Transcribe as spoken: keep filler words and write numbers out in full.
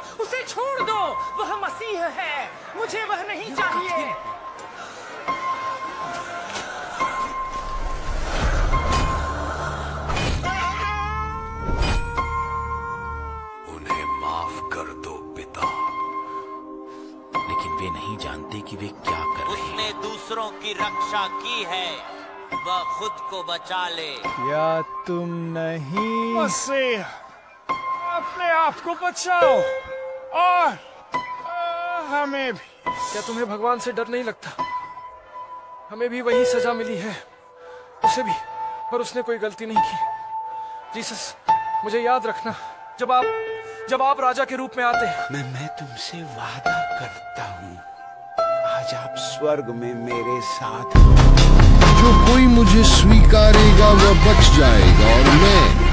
उसे छोड़ दो, वह मसीह है, मुझे वह नहीं चाहिए। उन्हें माफ कर दो पिता। लेकिन वे नहीं जानते कि वे क्या कर रहे हैं। उसने दूसरों की रक्षा की है, वह खुद को बचा ले। क्या तुम नहीं मसीह, अपने आप को बचाओ और हमें भी। क्या तुम्हें भगवान से डर नहीं लगता? हमें भी वही सजा मिली है, उसे भी, पर उसने कोई गलती नहीं की। जीसस, मुझे याद रखना जब आप जब आप राजा के रूप में आते हैं। मैं मैं तुमसे वादा करता हूँ, आज आप स्वर्ग में मेरे साथ। जो कोई मुझे स्वीकारेगा वह बच जाएगा और मैं